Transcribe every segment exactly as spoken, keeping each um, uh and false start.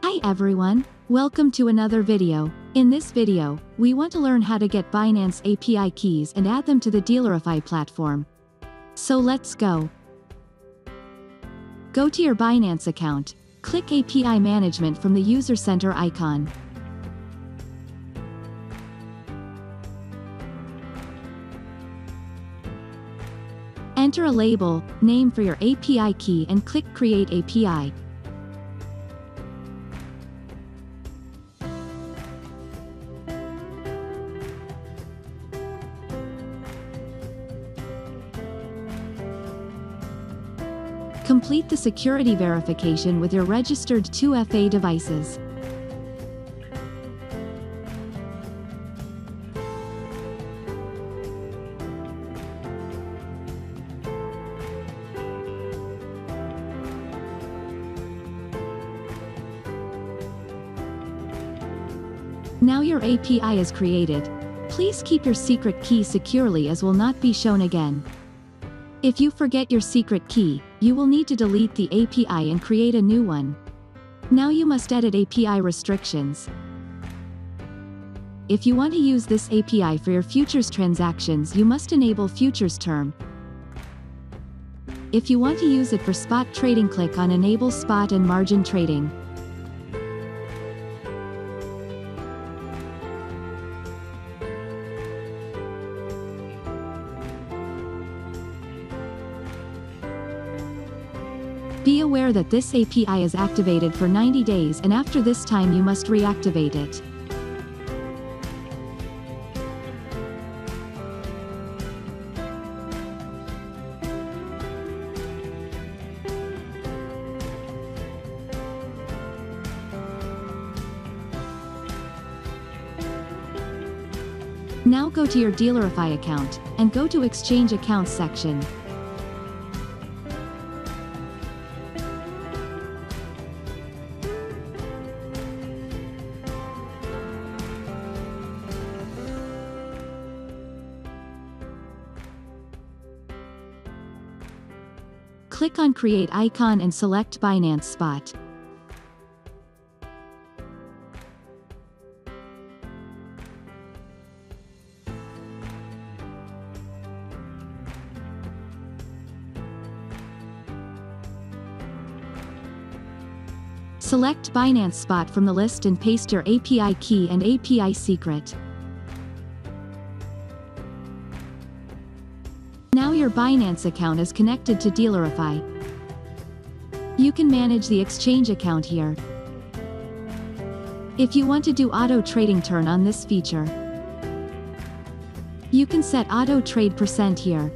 Hi everyone, welcome to another video. In this video, we want to learn how to get Binance A P I keys and add them to the Dealerify platform. So let's go. Go to your Binance account, click A P I Management from the User Center icon. Enter a label, name for your A P I key and click Create A P I. Complete the security verification with your registered two F A devices. Now your A P I is created. Please keep your secret key securely as will not be shown again. If you forget your secret key, you will need to delete the A P I and create a new one. Now you must edit A P I restrictions. If you want to use this A P I for your futures transactions, you must enable futures term. If you want to use it for spot trading, click on Enable Spot and Margin Trading. Be aware that this A P I is activated for ninety days, and after this time you must reactivate it. Now go to your Dealerify account, and go to Exchange Accounts section. Click on Create Icon and select Binance Spot. Select Binance Spot from the list and paste your A P I key and A P I secret. Now your Binance account is connected to Dealerify. You can manage the exchange account here. If you want to do auto trading, turn on this feature. You can set auto trade percent here.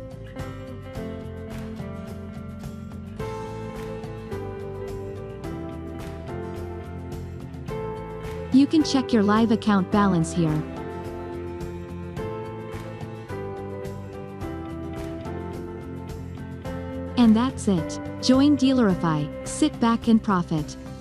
You can check your live account balance here. And that's it. Join Dealerify, sit back and profit.